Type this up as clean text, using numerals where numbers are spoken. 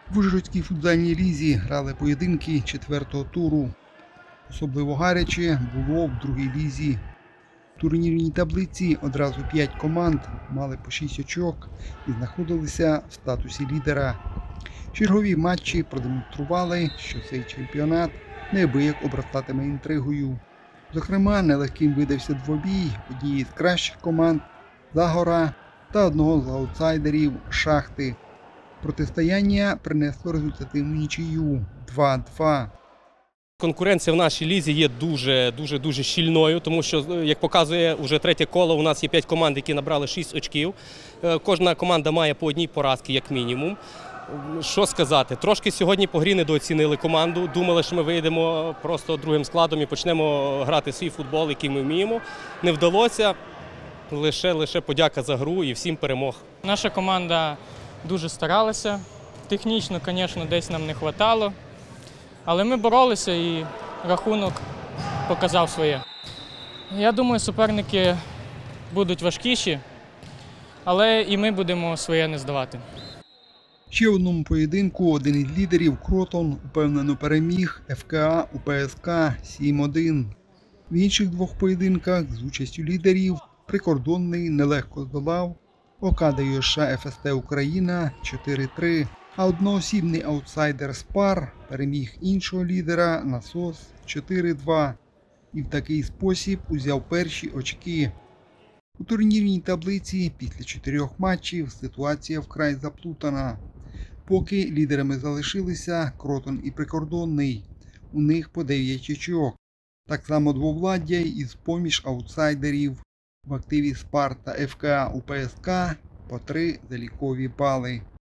В Ужгородській футзальній лізі грали поєдинки 4-го туру. Особливо гаряче було в другій лізі. В турнірній таблиці одразу 5 команд мали по 6 очок і знаходилися в статусі лідера. Чергові матчі продемонстрували, що цей чемпіонат неабияк обростатиме інтригою. Зокрема, нелегким видався двобій однієї з кращих команд «Загора» та одного з аутсайдерів «Шахти». Протистояння принесло результативну нічию 2-2. Конкуренція в нашій лізі є дуже щільною, тому що, як показує вже третє коло, у нас є 5 команд, які набрали 6 очків. Кожна команда має по одній поразці, як мінімум. Що сказати, трошки сьогодні по грі недооцінили команду, думали, що ми вийдемо просто другим складом і почнемо грати свій футбол, який ми вміємо. Не вдалося, лише подяка за гру і всім перемог. Наша команда дуже старалася, технічно, звісно, десь нам не вистачало, але ми боролися і рахунок показав своє. Я думаю, суперники будуть важкіші, але і ми будемо своє не здавати. Ще в одному поєдинку один із лідерів Кротон упевнено переміг ФКА УПСК 7-1. В інших двох поєдинках з участю лідерів Прикордонний нелегко здолав ОК-ДЮСШ ФСТ Україна 4-3, а одноосібний аутсайдер Спар переміг іншого лідера Насос 4-2 і в такий спосіб узяв перші очки. У турнірній таблиці після 4 матчів ситуація вкрай заплутана. Поки лідерами залишилися Кротон і Прикордонний, у них по 9 очок. Так само двовладдя із поміж аутсайдерів. В активі Спар та ФКА УПСК по 3 залікові бали.